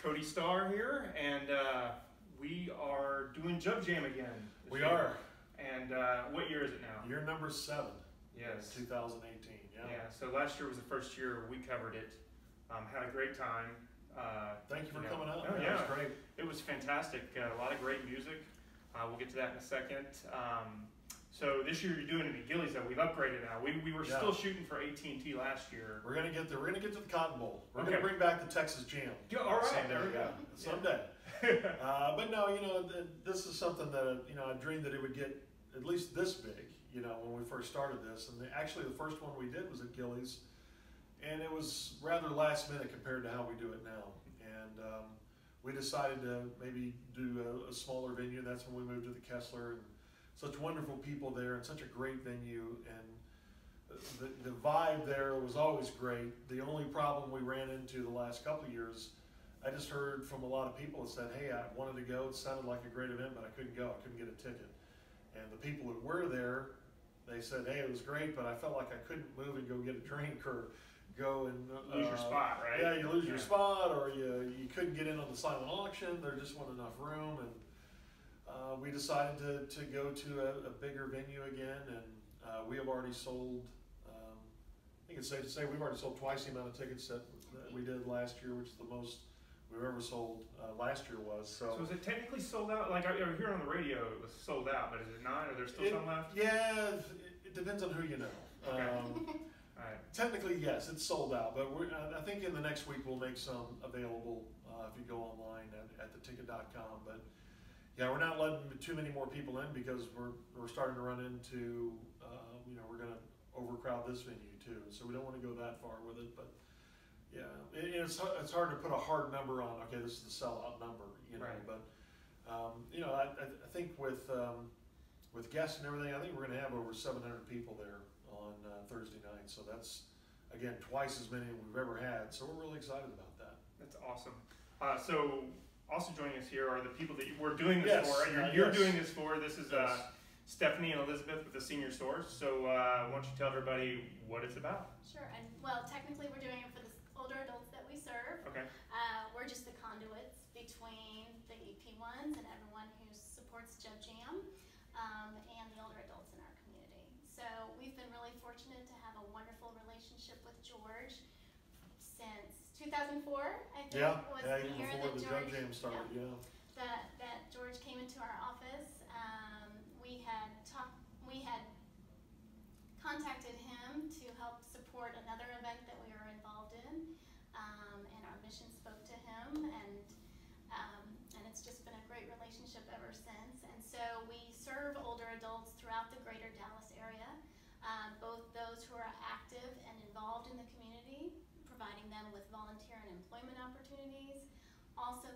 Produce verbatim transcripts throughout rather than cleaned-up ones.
Cody Starr here, and uh, we are doing Jub Jam again. We year. are. And uh, what year is it now? Year number seven. Yes. two thousand eighteen. Yeah. Yeah. So last year was the first year we covered it. Um, had a great time. Uh, Thank you for you coming know. out. Oh, yeah, yeah, it was great. It was fantastic. Uh, a lot of great music. Uh, we'll get to that in a second. Um, so this year you're doing it at Gilley's, though. We've upgraded now. We, we were Yeah. still shooting for A T and T last year. We're gonna get there. We're gonna get to the Cotton Bowl. We're Okay. gonna bring back the Texas Jam. Yeah, all right. Someday. There we go. Yeah. Someday. uh, but no, you know, th this is something that you know I dreamed that it would get at least this big. You know, when we first started this, and the, actually the first one we did was at Gilley's, and it was rather last minute compared to how we do it now. And um, we decided to maybe do a, a smaller venue. And that's when we moved to the Kessler, and such wonderful people there, and such a great venue. And the, the vibe there was always great. The only problem we ran into the last couple of years, I just heard from a lot of people that said, hey, I wanted to go. It sounded like a great event, but I couldn't go. I couldn't get a ticket. And the people that were there, they said, hey, it was great, but I felt like I couldn't move and go get a drink or go and uh, Lose your spot, right? Yeah, you lose Yeah. your spot, or you you couldn't get in on the silent auction. There just wasn't enough room, and uh, we decided to to go to a, a bigger venue again, and uh, we have already sold. Um, I think it's safe to say we've already sold twice the amount of tickets that, that we did last year, which is the most we've ever sold. Uh, last year was so. So is it technically sold out? Like I, I hear on the radio it was sold out, but is it not? Are there still it, some left? Yeah, it, it depends on who you know. Okay. Um, All right. Technically, yes, it's sold out, but we're, I think in the next week we'll make some available uh, if you go online at, at the ticket dot com. But yeah, we're not letting too many more people in because we're, we're starting to run into, uh, you know, we're going to overcrowd this venue too. So we don't want to go that far with it. But yeah, it, it's, it's hard to put a hard number on, okay, this is the sellout number, you know. Right. But, um, you know, I, I think with, um, with guests and everything, I think we're going to have over seven hundred people there on uh, Thursday night. So that's, again, twice as many as we've ever had. So we're really excited about that. That's awesome. Uh, so also joining us here are the people that you, we're doing this Yes, for. You're, uh, you're yes. doing this for. This is uh, Yes. Stephanie and Elizabeth with the Senior Source. So uh, why don't you tell everybody what it's about? Sure, and well, technically we're doing it for the older adults that we serve. Okay. Uh, we're just the conduits between the E P ones and everyone who supports Jub Jam um, and the older adults in our community. So we've been really fortunate to have a wonderful relationship with George since two thousand four, I think, Yeah, was yeah, the even year before that the George, Jub Jam started, yeah. that, that George came into our office. Um, we had talked, we had contacted him to help support another event that we were involved in, um, and our mission spoke to him, and um, and it's just been a great relationship ever since. And so we serve older adults throughout the greater Dallas area, um, both those who are active and involved in the community, providing them with volunteer and employment opportunities, also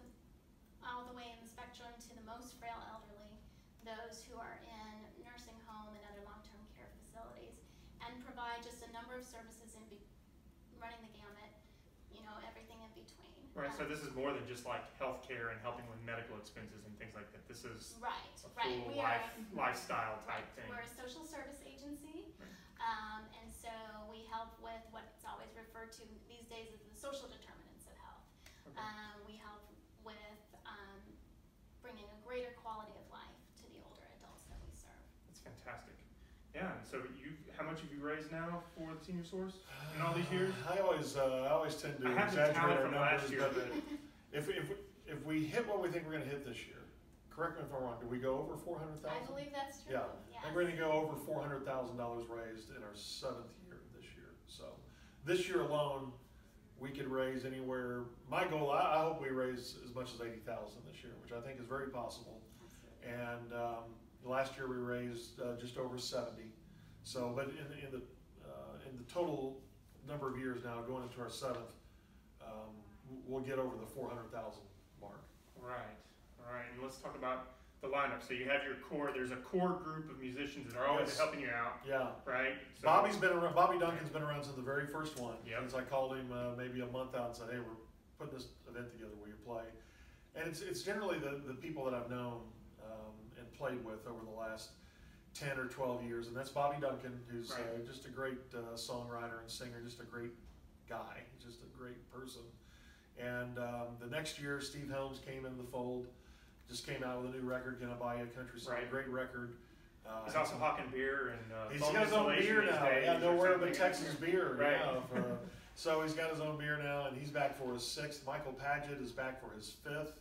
all the way in the spectrum to the most frail elderly, those who are in nursing home and other long-term care facilities, and provide just a number of services in be running the gamut, you know, everything in between. Right. Um, So this is more than just like healthcare and helping with medical expenses and things like that. This is right, a right. full We life are, lifestyle type right. thing. We're a social service agency, Right. um, and so we help with what's always referred to these days as the social determinants of health. Okay. Um, we help with um, bringing a greater quality of life to the older adults that we serve. That's fantastic. Yeah. And so you, how much have you raised now for the Senior Source in all these years? I always, uh, I always tend to I have the exaggerate talent our from last numbers, year, but but if, if, if we hit what we think we're going to hit this year, correct me if I'm wrong, do we go over four hundred I thousand? believe that's true. Yeah, Yes. and we're going to go over four hundred thousand dollars raised in our seventh year this year. So this year alone, we could raise anywhere, my goal, I, I hope we raise as much as eighty thousand this year, which I think is very possible. Absolutely. And um, last year we raised uh, just over seventy. So, but in, in the uh, in the total number of years now, going into our seventh, um, we'll get over the four hundred thousand mark. right, all right. And let's talk about the lineup. So you have your core. There's a core group of musicians that are always Yes. helping you out, Yeah. right? So, Bobby's been around. Bobby Duncan's been around since the very first one. Yep. Since I called him uh, maybe a month out and said, "Hey, we're putting this event together. Will you play?" And it's it's generally the the people that I've known um, and played with over the last ten or twelve years, and that's Bobby Duncan, who's Right. uh, just a great uh, songwriter and singer, just a great guy, just a great person. And um, the next year, Steve Helms came in the fold, just came out with a new record, Gonna Buy You a Country Song, Right. great record. Uh, He's also hawking beer and uh, He's phone got his own installation beer these now. days Yeah, or nowhere but something. Texas beer. Right. Yeah, for, so he's got his own beer now, and he's back for his sixth. Michael Paget is back for his fifth.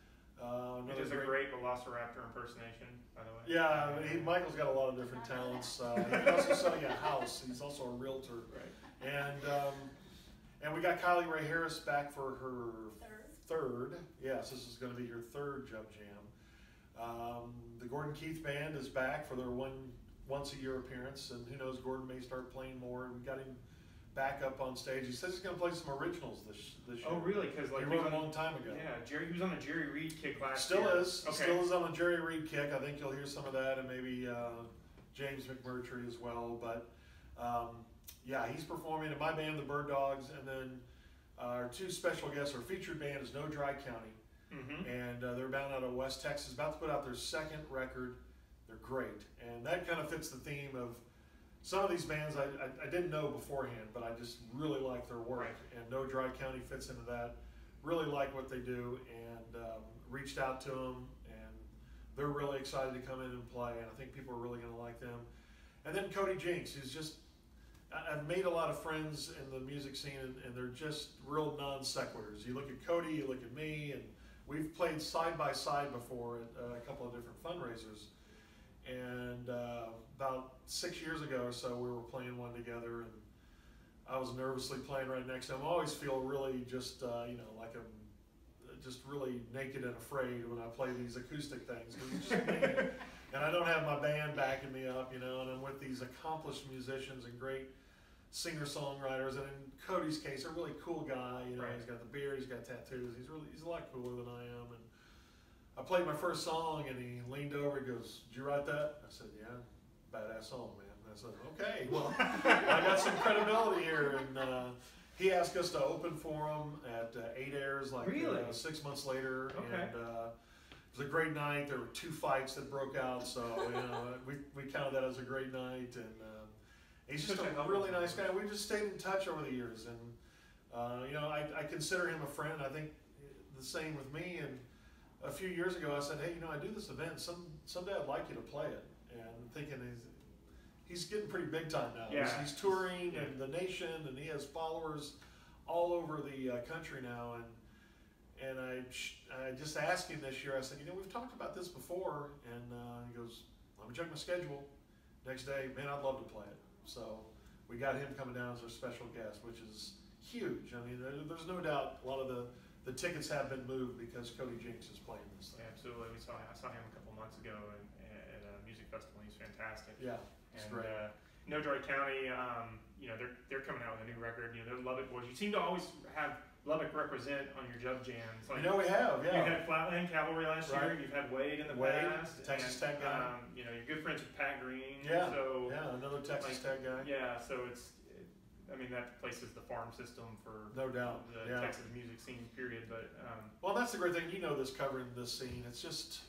Uh, He another does a great Velociraptor impersonation, by the way. Yeah, I mean, he, Michael's got a lot of different talents. Uh, he can also sell you a house. He's also a realtor. Right. And um, and we got Kylie Ray Harris back for her Third. third. Yes, this is going to be her third Jub Jam. Um, the Gordon Keith Band is back for their one once a year appearance, and who knows, Gordon may start playing more. We got him back up on stage. He says he's going to play some originals this this year. Oh, really? Because like he he wrote was a on, long time ago. yeah, Jerry. He was on the Jerry Reed kick last Still year. is. Okay. Still is on a Jerry Reed kick. I think you'll hear some of that, and maybe uh, James McMurtry as well. But um, yeah, he's performing in my band, the Bird Dogs, and then our two special guests. Our featured band is No Dry County, Mm-hmm. and uh, they're bound out of West Texas, about to put out their second record. They're great, and that kind of fits the theme of some of these bands I, I, I didn't know beforehand, but I just really like their work. Right. And No Dry County fits into that. Really like what they do, and um, reached out to them, and they're really excited to come in and play, and I think people are really going to like them. And then Cody Jinks, who's just, I- I've made a lot of friends in the music scene, and, and they're just real non sequiturs. You look at Cody, you look at me, and we've played side by side before at uh, a couple of different fundraisers. And uh, about six years ago or so, we were playing one together, and I was nervously playing right next to him. I always feel really just, uh, you know, like I'm just really naked and afraid when I play these acoustic things. 'Cause it's just me, and I don't have my band backing me up, you know, and I'm with these accomplished musicians and great singer-songwriters. And in Cody's case, a really cool guy, you know, Right. he's got the beard, he's got tattoos, he's really, he's a lot cooler than I am. And I played my first song, and he leaned over and goes, "Did you write that?" I said, "Yeah, badass song, man." I said, "Okay, well, I got some credibility here." And uh, he asked us to open for him at uh, Eight Airs, like Really? uh, six months later. Okay. And uh, it was a great night. There were two fights that broke out, so you know, we, we counted that as a great night. And um, he's just Such a a helpful really nice guy. person. We just stayed in touch over the years, and uh, you know, I, I consider him a friend. I think the same with me. And a few years ago, I said, "Hey, you know, I do this event. Some someday I'd like you to play it." And thinking he's he's getting pretty big time now. Yeah. He's, he's touring Yeah. and the nation, and he has followers all over the uh, country now. And and I I just asked him this year. I said, "You know, we've talked about this before." And uh, he goes, "Let me check my schedule." Next day, man, I'd love to play it. So we got him coming down as our special guest, which is huge. I mean, there, there's no doubt a lot of the the tickets have been moved because Cody Jinks is playing this thing. Yeah, absolutely. We saw I saw him a couple months ago in, at a music festival. He's fantastic. Yeah, it's And great. uh, No Dry County, um, you know, they're they're coming out with a new record. You know, they're Lubbock boys. You seem to always have Lubbock represent on your Jub Jams. Like, You know we have, you yeah. had Flatland Cavalry last Right. year. You've had Wade in the Wade, past. Texas and, Tech guy. Um, you know, you're good friends with Pat Green. Yeah, So yeah, another Texas Tech guy. yeah, so it's. It, I mean, that place is the farm system for No doubt. the Yeah. Texas music scene. Period. But um, Well, that's the great thing. You know this covering this scene. It's just,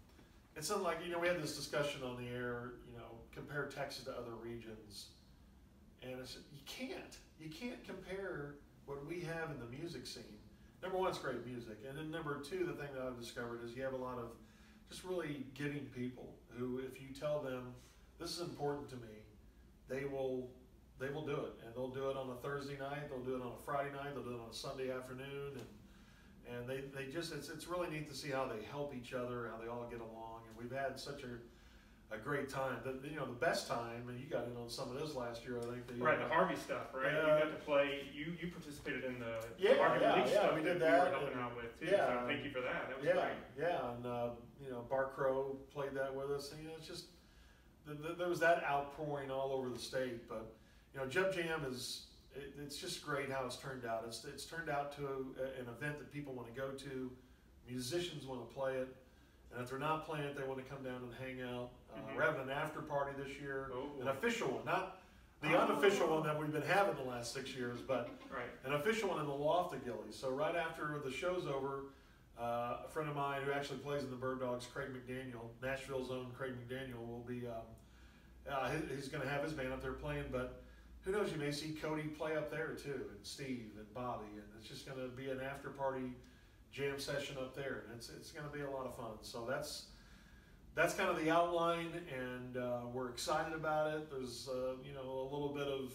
it's unlike, you know, we had this discussion on the air, you know, compare Texas to other regions. And it's, you can't. You can't compare what we have in the music scene. Number one, it's great music. And then number two, the thing that I've discovered is you have a lot of just really giving people who, if you tell them, this is important to me, they will they will do it. And they'll do it on a Thursday night, they'll do it on a Friday night, they'll do it on a Sunday afternoon. And and they, they just, it's, it's really neat to see how they help each other, how they all get along. And we've had such a, a great time. The, you know, the best time, and you got in on some of this last year, I think. The, right, uh, the Harvey stuff, right? Yeah. You got to play. You you participated in the Yeah, Harvey yeah, Release yeah, stuff we did we that, were helping and- out with too. yeah, so thank you for that. That was yeah, great. yeah, and uh, you know, Bar Crow played that with us. And, you know, it's just th- th- there was that outpouring all over the state. But you know, Jub Jam is it, it's just great how it's turned out. It's it's turned out to a, an event that people want to go to. Musicians want to play it, and if they're not playing it, they want to come down and hang out. Uh, Mhm. We're having an after party this year, Oh. an official one, not the Oh. unofficial one that we've been having the last six years, but Right. an official one in the loft at Gillies. So right after the show's over, uh, a friend of mine who actually plays in the Bird Dogs, Craig McDaniel, Nashville's own Craig McDaniel, will be, um, uh, he- he's going to have his band up there playing. But who knows, you may see Cody play up there too, and Steve and Bobby, and it's just going to be an after party jam session up there, and it's it's going to be a lot of fun. So that's that's kind of the outline, and uh, we're excited about it. There's uh, you know, a little bit of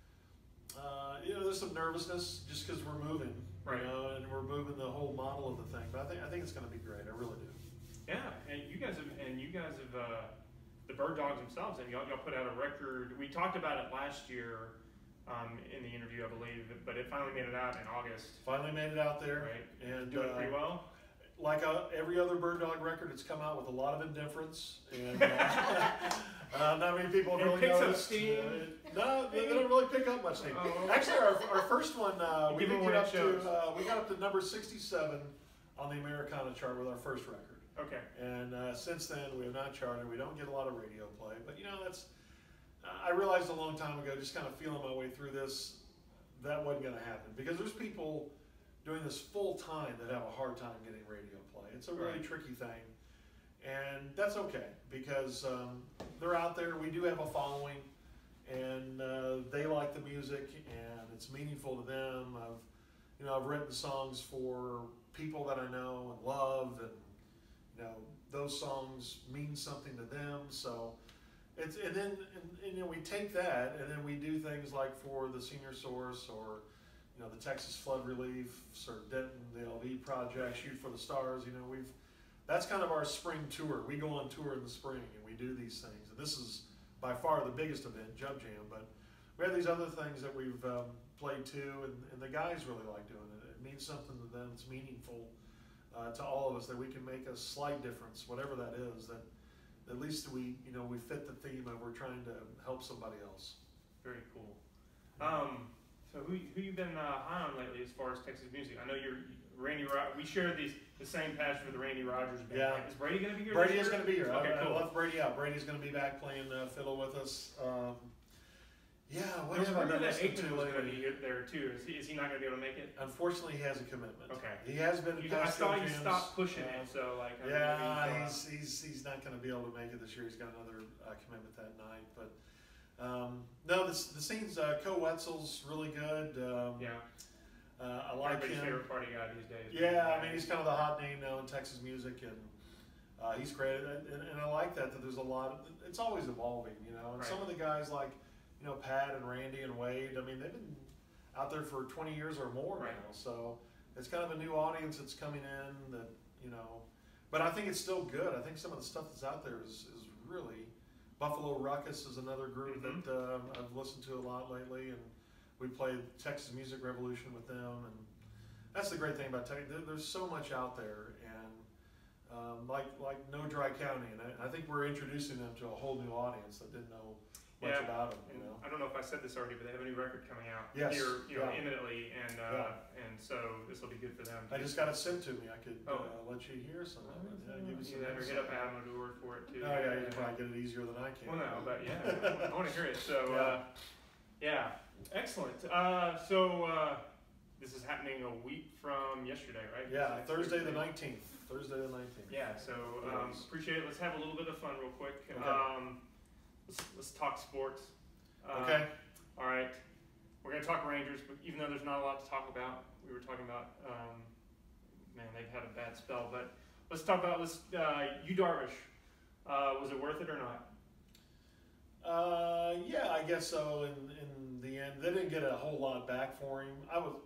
uh, you know, there's some nervousness just because we're moving, Right. you know, and we're moving the whole model of the thing. But I think I think it's going to be great. I really do. Yeah, and you guys have, and you guys have, uh, the Bird Dogs themselves, and y'all, y'all put out a record. We talked about it last year um, in the interview, I believe, but it finally made it out in August. Finally made it out there, Right. and Doing uh, pretty well. like uh, every other Bird Dog record, it's come out with a lot of indifference, and uh, uh, not many people have It really picks up noticed. steam. Uh, no, they, they don't really pick up much steam. Oh. Actually, our, our first one, uh, we Give did them get what up it shows. to uh, we got up to number sixty-seven on the Americana chart with our first record. Okay. And uh, since then, we have not charted. We don't get a lot of radio play, but you know, that's. Uh, I realized a long time ago, just kind of feeling my way through this, that wasn't going to happen because there's people doing this full time that have a hard time getting radio play. It's a really Right. tricky thing, and that's okay because um, they're out there. We do have a following, and uh, they like the music, and it's meaningful to them. I've, you know, I've written songs for people that I know and love, and you know, those songs mean something to them. So it's, and then, and, and, you know, we take that and then we do things like for the Senior Source or, you know, the Texas Flood Relief, Sir Denton, the L V Project, Shoot for the Stars. You know, we've, that's kind of our spring tour. We go on tour in the spring and we do these things. And this is by far the biggest event, Jub Jam, but we have these other things that we've um, played too, and, and the guys really like doing it. It means something to them. It's meaningful. Uh, to all of us, that we can make a slight difference, whatever that is, that at least we, you know, we fit the theme of we're trying to help somebody else. Very cool. Um, so who who you been uh, high on lately as far as Texas music? I know you're Randy. Ro- we share these the same passion for the Randy Rogers band. Yeah. Is Brady going to be here? Brady this is year? going to be here. Okay, I, cool. I left Brady out. Brady's going to be back playing uh, fiddle with us. Um, yeah, what There was have I rumor been that listening Aikman to was going to lately? be here- there too. Is he, is he not going to be able to make it? Unfortunately, he has a commitment. Okay. He has been. You, to I past saw Jub you Jams. stop pushing Uh, it, so like. I mean, Yeah, maybe, uh, he's, he's, he's not going to be able to make it this year. He's got another uh, commitment that night. But um, no, the, the scene's, uh, Co Wetzel's really good. Um, yeah. uh, I like Everybody's him. favorite party guy these days. Yeah, I mean, he's kind of the hot name now in Texas music, and uh, he's great. And, and, and I like that, that there's a lot of, it's always evolving, you know. And Right. some of the guys like, you know, Pat and Randy and Wade, I mean, they've been out there for twenty years or more Right. now. So it's kind of a new audience that's coming in that, you know, but I think it's still good. I think some of the stuff that's out there is, is really, Buffalo Ruckus is another group Mhm. that um, I've listened to a lot lately, and we played Texas Music Revolution with them, and that's the great thing about Texas. There, there's so much out there, and um, like like No Dry County, and I, I think we're introducing them to a whole new audience that didn't know much Yeah. about them. You And know, I don't know if I said this already, but they have a new record coming out Yes, here, you know, yeah. imminently, and uh, and so this will be good for them. I just got it sent to me. I could Oh. uh, let you hear some of it. Yeah, give you some You never hit insight. up Adam O'Dour for it too. Oh yeah, you probably get it easier than I can. Well, no, but yeah, I want to hear it. So, Yeah. uh, yeah, excellent. Uh, so uh, this is happening a week from yesterday, right? Yeah, Next Thursday the Thursday. nineteenth. Thursday the nineteenth. Yeah, so um, Yes. appreciate it. Let's have a little bit of fun real quick. Okay. Um, let's, let's talk sports. Uh, Okay. All right. We're going to talk Rangers, but even though there's not a lot to talk about, we were talking about, um, man, they've had a bad spell. But let's talk about this. Uh, Yu Darvish. Uh, was it worth it or not? Uh, yeah, I guess so. In in the end, they didn't get a whole lot back for him. I was.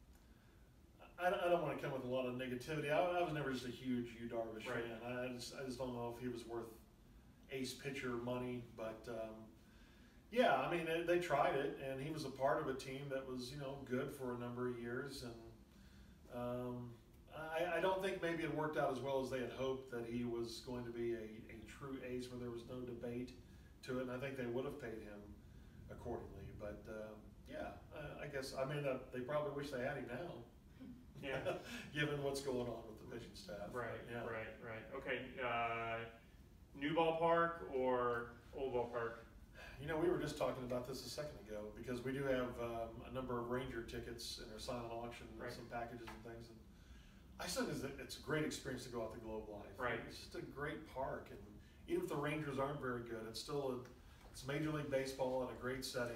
I, I don't want to come with a lot of negativity. I, I was never just a huge Yu Darvish Right. fan. I just I just don't know if he was worth ace pitcher money. But um, yeah, I mean they, they tried it, and he was a part of a team that was you know good for a number of years, and um, I, I don't think maybe it worked out as well as they had hoped that he was going to be a, a true ace where there was no debate to it, and I think they would have paid him accordingly. But um, yeah, I, I guess I mean uh, they probably wish they had him now. Yeah. Given what's going on with the pitching staff. Right, Yeah. right, right. Okay, uh, new ballpark or old ballpark? You know, we were just talking about this a second ago because we do have um, a number of Ranger tickets in our silent auction and Right. some packages and things. And I said it's a, it's a great experience to go out to Globe Life. Right. It's just a great park, and even if the Rangers aren't very good, it's still a it's Major League Baseball at a great setting.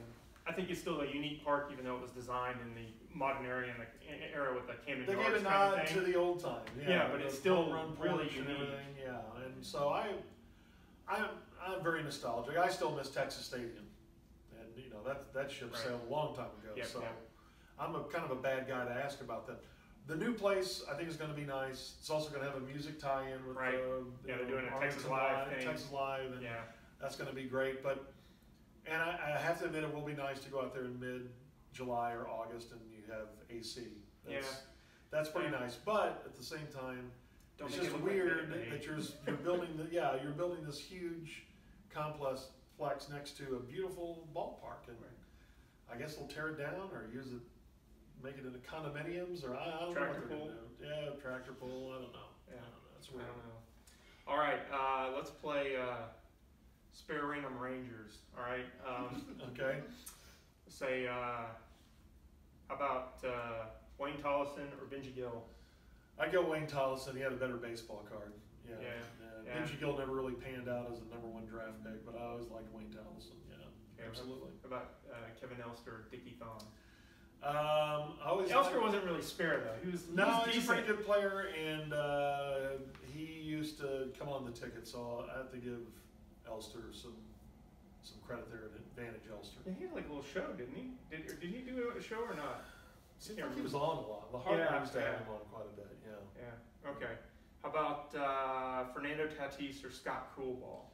I think it's still a unique park, even though it was designed in the modern era and the era with the Camden They Yards gave a kind of nod thing. to the old time. Yeah, Yeah, but the it's still home run really porch and unique. everything. Yeah, and so I, I'm, I'm very nostalgic. I still miss Texas Stadium, and you know that that ship Right. sailed a long time ago. Yep, so yep. I'm a kind of a bad guy to ask about that. The new place I think is going to be nice. It's also going to have a music tie-in with Right. uh, Yeah, you they're doing a know, Texas Arlington Live thing. Texas Live, and Yeah, that's going to be great. But and I, I have to admit, it will be nice to go out there in mid-July or August, and you have A C. That's, Yeah. that's pretty Yeah. nice. But at the same time, don't it's make just it look like weird May. that you're you're building the yeah you're building this huge complex flex next to a beautiful ballpark, and I guess they'll tear it down or use it, make it into condominiums, or I, I don't Tractor know what they're pull. gonna do. Yeah, tractor pull. I don't know. Yeah. I don't know. That's I weird. don't know. All right, uh, let's play uh, Spare Random Rangers. All right. Um, Okay. say, uh, how about uh, Wayne Tollison or Benji Gill? I go Wayne Tollison. He had a better baseball card. Yeah. Yeah, yeah. yeah. Benji Gill never really panned out as a number one draft pick, but I always liked Wayne Tollison. Yeah. Okay, Absolutely. How about uh, Kevin Elster or Dickie Thon? Um, I always Elster liked- wasn't really spare though. He was, he No, was he's a decent. pretty good player, and uh, he used to come on the ticket, so I have to give Elster some some credit there, and advantage Elster. Yeah, he had like a little show, didn't he? Did, or did he do a show or not? Seems like he was on a lot. The Hard Yeah, used to have yeah. him on quite a bit, yeah. Yeah. Okay. How about uh, Fernando Tatis or Scott Coolball?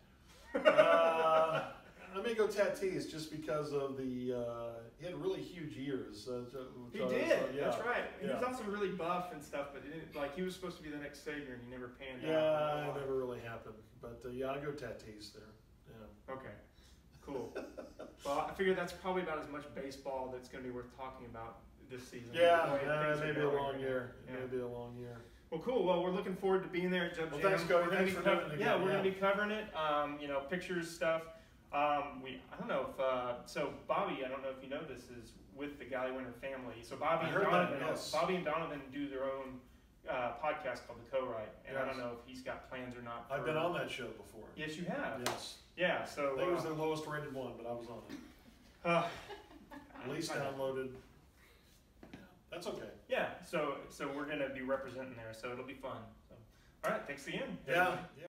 uh, I may go Tatis just because of the, uh, he had really huge ears. Uh, so- He so- did. so, yeah. That's right. He was Yeah. also really buff and stuff, but he didn't, like he was supposed to be the next savior, and he never panned Yeah, out. it never really happened. But uh, yeah, I go Tatis there. Yeah. Okay. Cool. Well, I figure that's probably about as much baseball that's going to be worth talking about this season. Yeah, The way uh, things it are may be a going long right year. now. It Yeah. may be a long year. Well, cool. Well, we're looking forward to being there at Jub Well, Jam. thanks, Cody. We're gonna Thanks be for cov- doing it Yeah, again. we're Yeah. going to be covering it. Um, you know, pictures, stuff. Um, we, I don't know if, uh, so Bobby, I don't know if you know this, is with the Gallywinter family. So Bobby I and heard that, Donovan, yes. Bobby and Donovan do their own uh, podcast called The Co-Write, and I Yes. don't know if he's got plans or not. I've for- been on that show before. Yes, you have. Yes. Yeah. So. I think it was uh, the lowest rated one, but I was on it. uh, Least I know. downloaded. Yeah, that's okay. Yeah. So so we're gonna be representing there, so it'll be fun. So, all right. Thanks again. Yeah. yeah.